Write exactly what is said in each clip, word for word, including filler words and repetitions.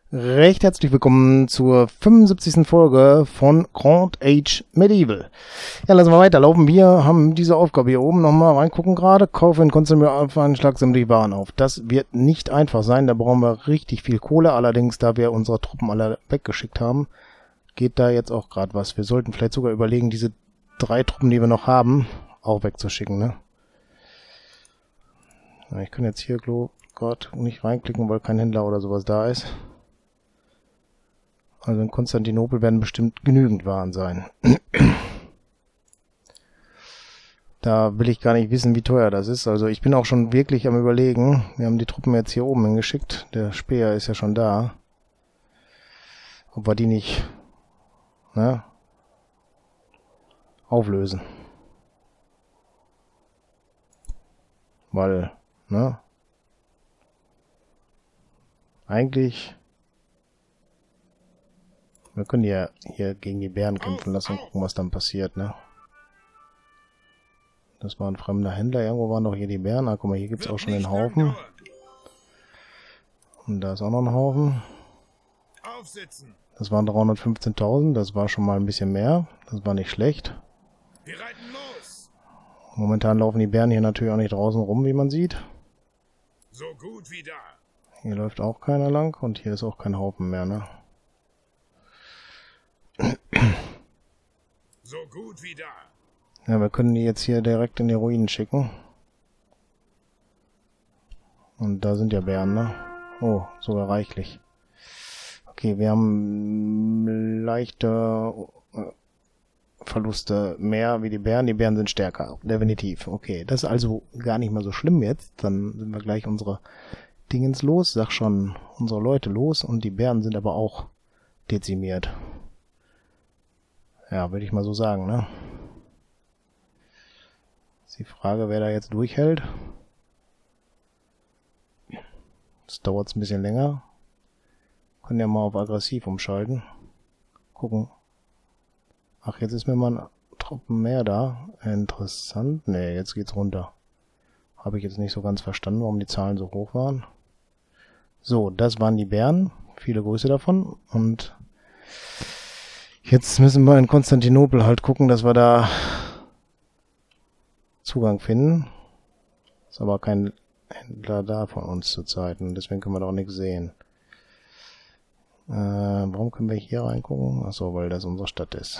Recht herzlich willkommen zur fünfundsiebzigsten Folge von Grand Age Medieval. Ja, lassen wir weiterlaufen. Wir haben diese Aufgabe hier oben nochmal reingucken gerade. Kaufe in Konstantin auf einen Schlag sämtliche Waren auf. Das wird nicht einfach sein. Da brauchen wir richtig viel Kohle. Allerdings, da wir unsere Truppen alle weggeschickt haben, geht da jetzt auch gerade was. Wir sollten vielleicht sogar überlegen, diese drei Truppen, die wir noch haben, auch wegzuschicken, ne? Ja, ich kann jetzt hier gerade nicht reinklicken, weil kein Händler oder sowas da ist. Also in Konstantinopel werden bestimmt genügend Waren sein. Da will ich gar nicht wissen, wie teuer das ist. Also ich bin auch schon wirklich am Überlegen. Wir haben die Truppen jetzt hier oben hingeschickt. Der Speer ist ja schon da. Ob wir die nicht, ne, auflösen. Weil, ne, eigentlich... Wir können ja hier gegen die Bären kämpfen lassen und gucken, was dann passiert, ne? Das war ein fremder Händler. Irgendwo waren doch hier die Bären. Ah, guck mal, hier gibt es auch schon den Haufen. Und da ist auch noch ein Haufen. Das waren dreihundertfünfzehntausend. Das war schon mal ein bisschen mehr. Das war nicht schlecht. Momentan laufen die Bären hier natürlich auch nicht draußen rum, wie man sieht. So gut wie da. Hier läuft auch keiner lang. Und hier ist auch kein Haufen mehr, ne? So gut wie da. Ja, wir können die jetzt hier direkt in die Ruinen schicken. Und da sind ja Bären, ne? Oh, sogar reichlich. Okay, wir haben leichte Verluste mehr wie die Bären. Die Bären sind stärker, definitiv. Okay, das ist also gar nicht mal so schlimm jetzt. Dann sind wir gleich unsere Dingens los. Sag schon, unsere Leute los. Und die Bären sind aber auch dezimiert. Ja, würde ich mal so sagen, ne? Ist die Frage, wer da jetzt durchhält. Das dauert ein bisschen länger. Können ja mal auf aggressiv umschalten. Gucken. Ach, jetzt ist mir mal ein Truppen mehr da. Interessant. Ne, jetzt geht's runter. Habe ich jetzt nicht so ganz verstanden, warum die Zahlen so hoch waren. So, das waren die Bären. Viele Grüße davon. Und jetzt müssen wir in Konstantinopel halt gucken, dass wir da Zugang finden. Ist aber kein Händler da von uns zurzeit. Und deswegen können wir da auch nichts sehen. Äh, warum können wir hier reingucken? Achso, weil das unsere Stadt ist.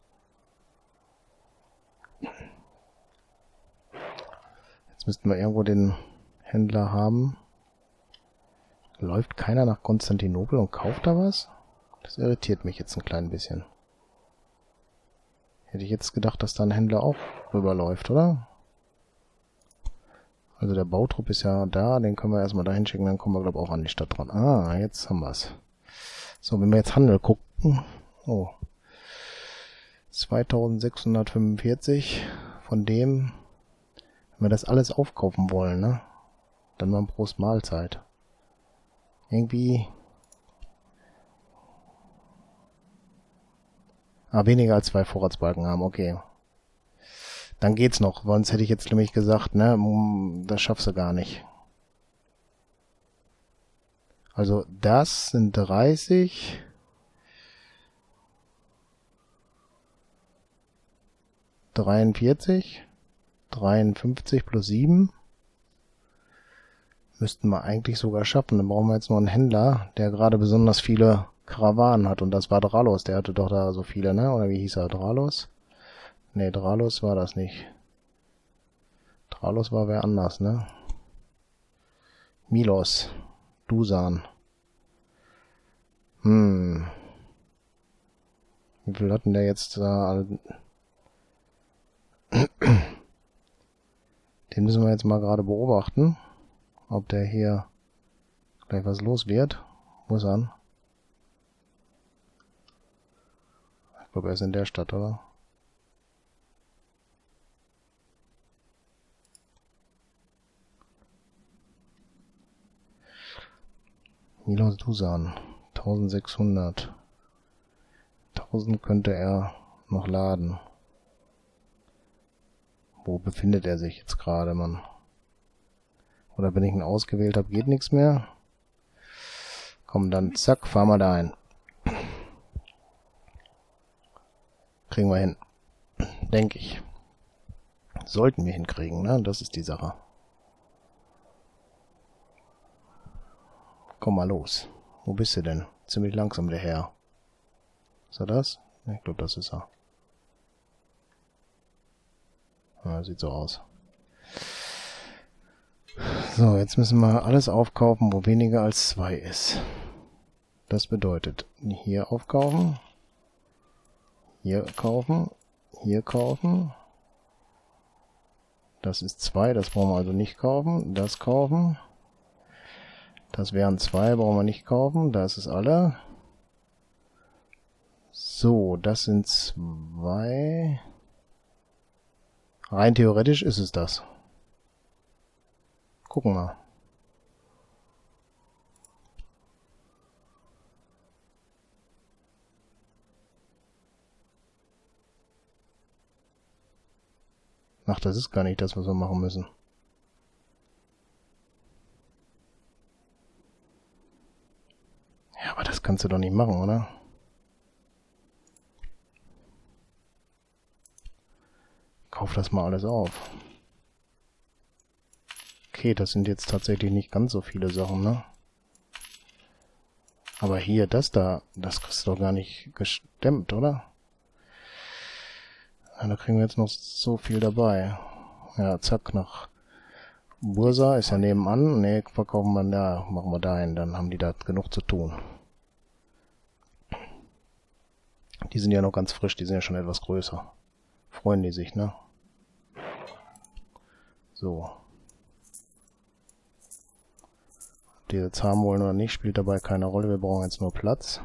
Jetzt müssten wir irgendwo den Händler haben. Läuft keiner nach Konstantinopel und kauft da was? Das irritiert mich jetzt ein klein bisschen. Hätte ich jetzt gedacht, dass da ein Händler auch rüberläuft, oder? Also der Bautrupp ist ja da, den können wir erstmal dahin schicken, dann kommen wir, glaube ich, auch an die Stadt dran. Ah, jetzt haben wir es. So, wenn wir jetzt Handel gucken. Oh. zweitausendsechshundertfünfundvierzig. Von dem, wenn wir das alles aufkaufen wollen, ne? Dann mal pro Mahlzeit. Irgendwie... Ah, weniger als zwei Vorratsbalken haben, okay. Dann geht's noch, sonst hätte ich jetzt nämlich gesagt, ne, das schaffst du gar nicht. Also das sind dreißig. dreiundvierzig. dreiundfünfzig plus sieben. Müssten wir eigentlich sogar schaffen. Dann brauchen wir jetzt noch einen Händler, der gerade besonders viele Karawanen hat. Und das war Dralos. Der hatte doch da so viele, ne? Oder wie hieß er? Dralos? Ne, Dralos war das nicht. Dralos war wer anders, ne? Milos. Dusan. Hm. Wie viel hatten der jetzt da? Den müssen wir jetzt mal gerade beobachten. Ob der hier gleich was los wird. Muss an. Ich glaube, er ist in der Stadt, oder? Milos Dusan. eintausendsechshundert. tausend könnte er noch laden. Wo befindet er sich jetzt gerade, Mann? Oder wenn ich ihn ausgewählt habe, geht nichts mehr? Komm, dann zack, fahren wir da ein. Kriegen wir hin. Denke ich. Sollten wir hinkriegen, ne? Das ist die Sache. Komm mal los. Wo bist du denn? Ziemlich langsam, der Herr. Ist er das? Ich glaube, das ist er. Ja, sieht so aus. So, jetzt müssen wir alles aufkaufen, wo weniger als zwei ist. Das bedeutet, hier aufkaufen, hier kaufen, hier kaufen. Das ist zwei, das brauchen wir also nicht kaufen. Das kaufen. Das wären zwei, brauchen wir nicht kaufen. Da ist es alle. So, das sind zwei. Rein theoretisch ist es das. Gucken wir. Ach, das ist gar nicht das, was wir machen müssen. Ja, aber das kannst du doch nicht machen, oder? Kauf das mal alles auf. Okay, das sind jetzt tatsächlich nicht ganz so viele Sachen, ne? Aber hier, das da, das kriegst du doch gar nicht gestemmt, oder? Ja, da kriegen wir jetzt noch so viel dabei. Ja, zack, nach Bursa ist ja nebenan. Ne, verkaufen wir da, machen wir dahin, dann haben die da genug zu tun. Die sind ja noch ganz frisch, die sind ja schon etwas größer. Freuen die sich, ne? So. Ob die jetzt haben wollen oder nicht, spielt dabei keine Rolle. Wir brauchen jetzt nur Platz.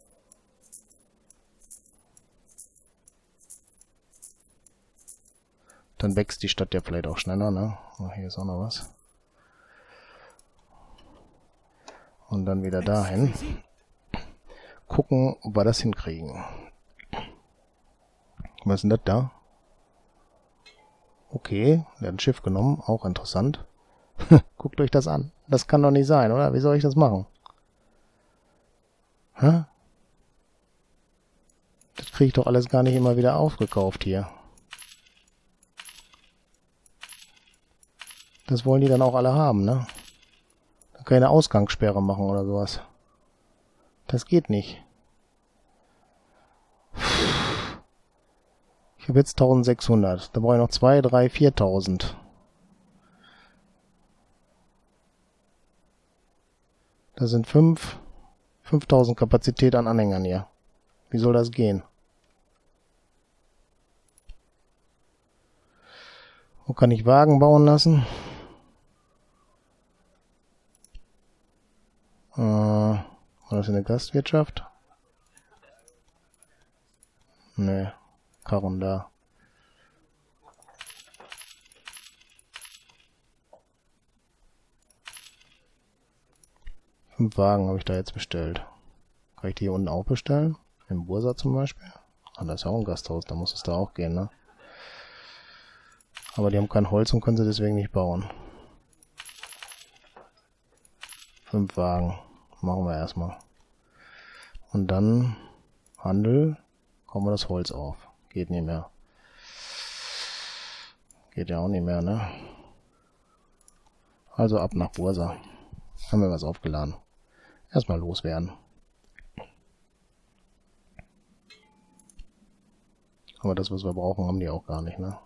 Dann wächst die Stadt ja vielleicht auch schneller, ne? Oh, hier ist auch noch was. Und dann wieder dahin. Gucken, ob wir das hinkriegen. Was ist denn das da? Okay, der hat ein Schiff genommen, auch interessant. Guckt euch das an. Das kann doch nicht sein, oder? Wie soll ich das machen? Hä? Das kriege ich doch alles gar nicht immer wieder aufgekauft hier. Das wollen die dann auch alle haben, ne? Da kann ich eine Ausgangssperre machen oder sowas. Das geht nicht. Ich habe jetzt eintausendsechshundert. Da brauche ich noch zwei, drei, viertausend. Das sind fünf, fünftausend Kapazität an Anhängern hier. Wie soll das gehen? Wo kann ich Wagen bauen lassen? Äh, war das in der Gastwirtschaft? Nee, Karren da. Fünf Wagen habe ich da jetzt bestellt. Kann ich die hier unten auch bestellen? Im Bursa zum Beispiel? Ah, da ist ja auch ein Gasthaus, da muss es da auch gehen, ne? Aber die haben kein Holz und können sie deswegen nicht bauen. Fünf Wagen. Machen wir erstmal. Und dann Handel. Kommen wir das Holz auf. Geht nicht mehr. Geht ja auch nicht mehr, ne? Also ab nach Bursa. Haben wir was aufgeladen. Erstmal loswerden. Aber das, was wir brauchen, haben die auch gar nicht, ne?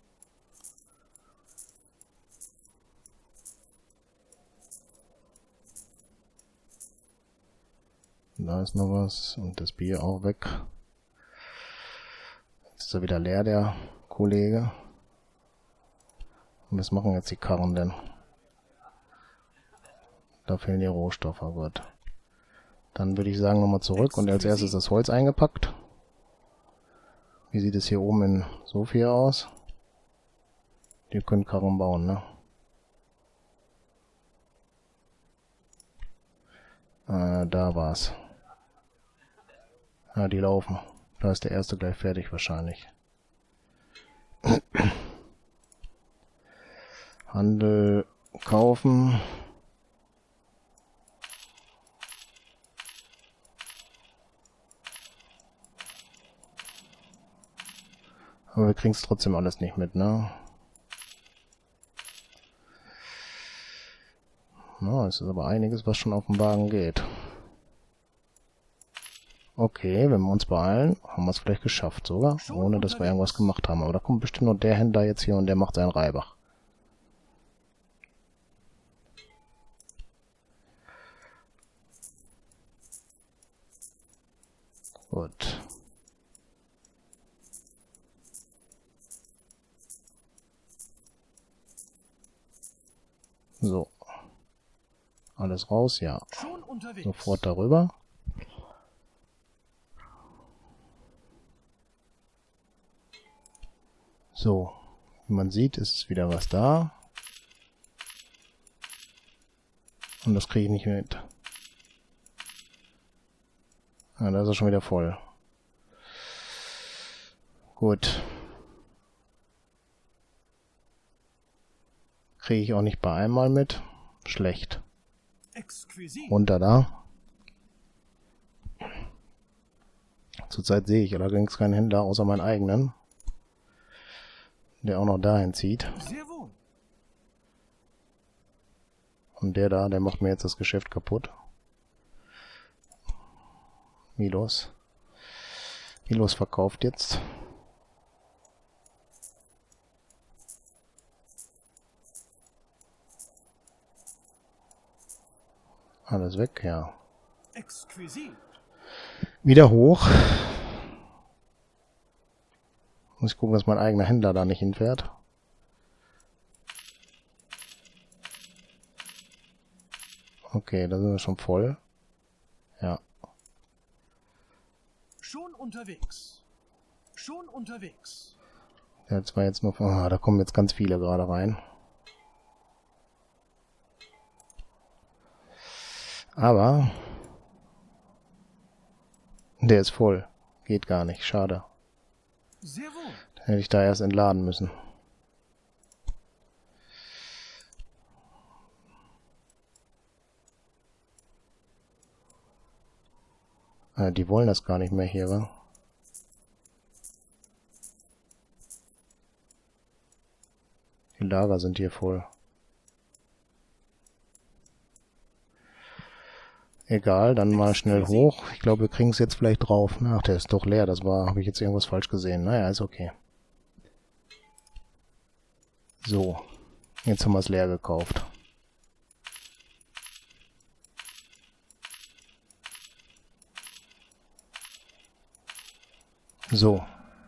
Da ist noch was. Und das Bier auch weg. Jetzt ist er wieder leer, der Kollege. Und was machen jetzt die Karren denn? Da fehlen die Rohstoffe, gut. Dann würde ich sagen, nochmal zurück und als erstes das Holz eingepackt. Wie sieht es hier oben in Sofia aus? Die können Karren bauen, ne? Äh, da war's. Ja, die laufen. Da ist der erste gleich fertig wahrscheinlich. Handel kaufen. Aber wir kriegen es trotzdem alles nicht mit, ne? Na, es ist aber einiges, was schon auf dem Wagen geht. Okay, wenn wir uns beeilen, haben wir es vielleicht geschafft sogar, ohne dass wir irgendwas gemacht haben. Aber da kommt bestimmt nur der Händler jetzt hier und der macht seinen Reibach. Gut. So. Alles raus, ja. Sofort darüber. So. Wie man sieht, ist es wieder was da. Und das kriege ich nicht mit. Ah, da ist er schon wieder voll. Gut. Kriege ich auch nicht bei einmal mit. Schlecht. Runter da. Zurzeit sehe ich allerdings keinen Händler außer meinen eigenen, der auch noch dahin zieht. Und der da, der macht mir jetzt das Geschäft kaputt. Milos. Milos verkauft jetzt. Alles weg, ja. Exquisit. Wieder hoch. Muss ich gucken, dass mein eigener Händler da nicht hinfährt. Okay, da sind wir schon voll. Ja. Schon unterwegs. Schon unterwegs. Ja, zwar jetzt nur... Ah, da kommen jetzt ganz viele gerade rein. Aber der ist voll. Geht gar nicht. Schade. Sehr wohl. Dann hätte ich da erst entladen müssen. Ah, die wollen das gar nicht mehr hier, wa? Die Lager sind hier voll. Egal, dann mal schnell hoch. Ich glaube, wir kriegen es jetzt vielleicht drauf. Ach, der ist doch leer. Das war, habe ich jetzt irgendwas falsch gesehen. Naja, ist okay. So, jetzt haben wir es leer gekauft. So.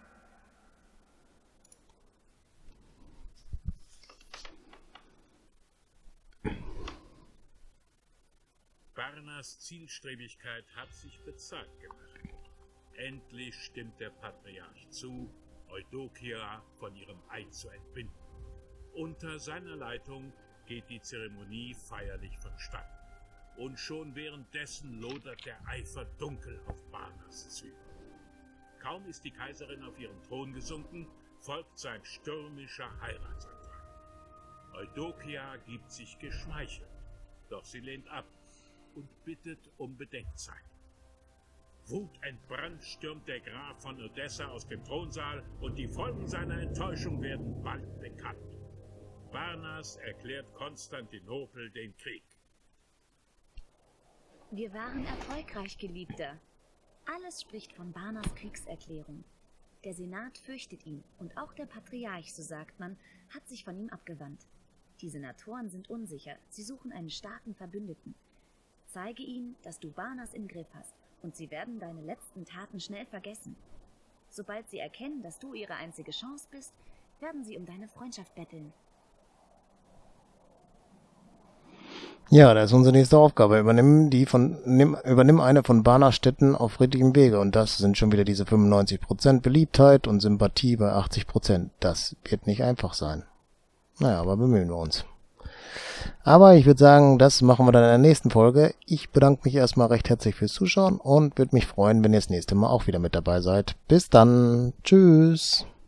Barnas Zielstrebigkeit hat sich bezahlt gemacht. Endlich stimmt der Patriarch zu, Eudokia von ihrem Eid zu entbinden. Unter seiner Leitung geht die Zeremonie feierlich vonstatten. Und schon währenddessen lodert der Eifer dunkel auf Barnas Zügen. Kaum ist die Kaiserin auf ihren Thron gesunken, folgt sein stürmischer Heiratsantrag. Eudokia gibt sich geschmeichelt, doch sie lehnt ab und bittet um Bedenkzeit. Wutentbrannt stürmt der Graf von Odessa aus dem Thronsaal und die Folgen seiner Enttäuschung werden bald bekannt. Barnas erklärt Konstantinopel den Krieg. Wir waren erfolgreich, Geliebter. Alles spricht von Barnas Kriegserklärung. Der Senat fürchtet ihn und auch der Patriarch, so sagt man, hat sich von ihm abgewandt. Die Senatoren sind unsicher, sie suchen einen starken Verbündeten. Zeige ihnen, dass du Barnas im Griff hast, und sie werden deine letzten Taten schnell vergessen. Sobald sie erkennen, dass du ihre einzige Chance bist, werden sie um deine Freundschaft betteln. Ja, das ist unsere nächste Aufgabe. Übernimm die von, nimm, übernimm eine von Barnas Städten auf friedlichem Wege. Und das sind schon wieder diese fünfundneunzig Prozent Beliebtheit und Sympathie bei achtzig Prozent. Das wird nicht einfach sein. Naja, aber bemühen wir uns. Aber ich würde sagen, das machen wir dann in der nächsten Folge. Ich bedanke mich erstmal recht herzlich fürs Zuschauen und würde mich freuen, wenn ihr das nächste Mal auch wieder mit dabei seid. Bis dann. Tschüss.